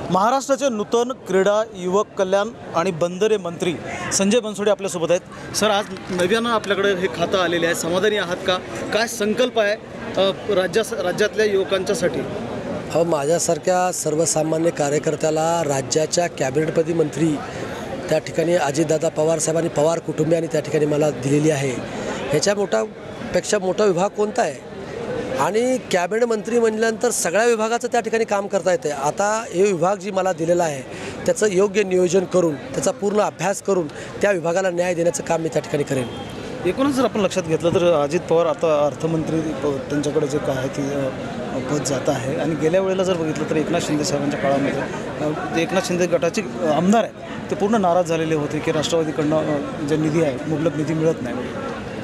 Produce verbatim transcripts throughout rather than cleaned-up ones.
महाराष्ट्राचे नूतन क्रीडा युवक कल्याण आणि बंदरे मंत्री संजय बनसोडे आपल्यासोबत आहेत। सर, आज नव्यानं आपल्याकडे हे खातं आलेले आहे, समाधानी आहात का? काय संकल्प आहे राज्या राज्यातल्या युवकांच्यासाठी? हो, माझ्यासारख्या सर्वसामान्य कार्यकर्त्याला राज्याच्या कॅबिनेटपदी मंत्री त्या ठिकाणी अजितदादा पवार साहेबांनी पवार कुटुंबियांनी त्या ठिकाणी मला दिलेली आहे। ह्याच्या मोठापेक्षा मोठा विभाग कोणता आहे? आणि कॅबिनेट मंत्री म्हणल्यानंतर सगळ्या विभागाचं त्या ठिकाणी काम करता येते। आता हे विभाग जी मला दिलेला आहे त्याचं योग्य नियोजन करून त्याचा पूर्ण अभ्यास करून त्या विभागाला न्याय देण्याचं काम मी त्या ठिकाणी करेन। एकूणच जर आपण लक्षात घेतलं तर अजित पवार आता अर्थमंत्री त्यांच्याकडे जे काय आहे ती पद जात आहे आणि गेल्या वेळेला जर बघितलं तर एकनाथ शिंदे साहेबांच्या काळामध्ये एकनाथ शिंदे गटाचे आमदार आहेत ते पूर्ण नाराज झालेले होते की राष्ट्रवादीकडनं जे निधी आहे मुबलक निधी मिळत नाही।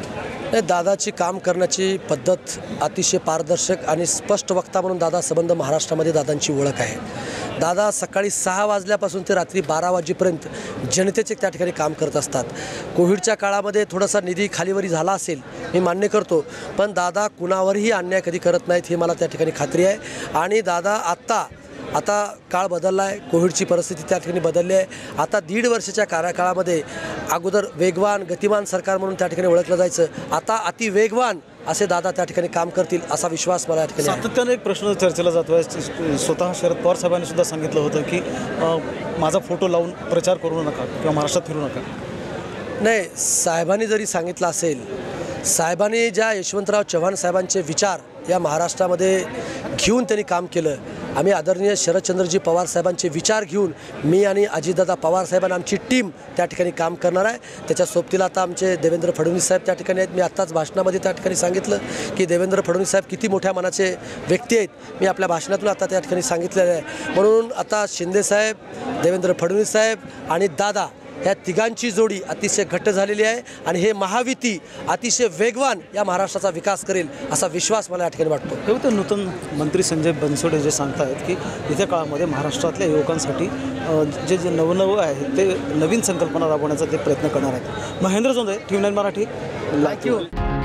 दादाची काम करण्याची पद्धत अतिशय पारदर्शक आणि स्पष्ट वक्ता म्हणून दादा संबंध महाराष्ट्रामध्ये दादांची ओळख आहे। दादा सकाळी सहा वाजल्यापासून ते रात्री बारा वाजेपर्यंत जनतेचे त्या ठिकाणी काम करत असतात। कोविडच्या काळामध्ये थोडासा निधी खालीवरी झाला असेल मी मान्य करतो, पण दादा कुणावरही अन्याय कधी करत नाहीत हे मला त्या ठिकाणी खात्री आहे। आणि दादा आत्ता आता काळ बदलला आहे, कोविडची परिस्थिती त्या ठिकाणी बदलली आहे। आता दीड वर्षाच्या कार्यकाळामध्ये अगोदर वेगवान गतिमान सरकार म्हणून त्या ठिकाणी ओळखलं जायचं, आता अति वेगवान असे दादा त्या ठिकाणी काम करतील असा विश्वास मला या ठिकाणी आहे। सातत्याने एक प्रश्न चर्चेला जातो आहे, स्वतः शरद पवार साहेबांनी सुद्धा सांगितलं होतं की माझा फोटो लावून प्रचार करू नका किंवा महाराष्ट्रात फिरू नका। नाही, साहेबांनी जरी सांगितलं असेल, साहेबांनी ज्या यशवंतराव चव्हाण साहेबांचे विचार या महाराष्ट्रामध्ये घेऊन त्यांनी काम केलं, आम्ही आदरणीय शरदचंद्रजी पवार साहेबांचे विचार घेऊन मी आणि अजितदादा पवार साहेबांना आमची टीम त्या ठिकाणी काम करणार आहे। त्याच्या सोबतीला आता आमचे देवेंद्र फडणवीस साहेब त्या ठिकाणी आहेत। मी आत्ताच भाषणामध्ये त्या ठिकाणी सांगितलं की देवेंद्र फडणवीस साहेब किती मोठ्या मनाचे व्यक्ती आहेत, मी आपल्या भाषणातून आता त्या ठिकाणी सांगितलेलं आहे। म्हणून आता शिंदेसाहेब, देवेंद्र फडणवीस साहेब आणि दादा ह्या तिघांची जोडी अतिशय घट्ट झालेली आहे आणि हे महायुती अतिशय वेगवान या महाराष्ट्राचा विकास करेल असा विश्वास मला या ठिकाणी वाटतो। हे तर नूतन मंत्री संजय बनसोडे जे सांगतायत की येत्या काळामध्ये महाराष्ट्रातल्या युवकांसाठी जे जे नवनवं आहे ते नवीन संकल्पना राबवण्याचा ते प्रयत्न करणार आहेत। Mahendra Jondhale, T V nine Marathi, live.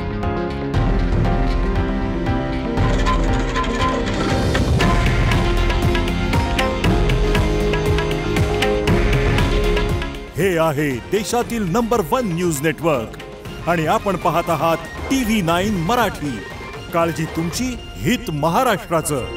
हे आहे देशातील नंबर वन न्यूज नेटवर्क आणि आपण पाहत आहात टी व्ही नाईन मराठी। काळजी तुमची, हित महाराष्ट्राचं।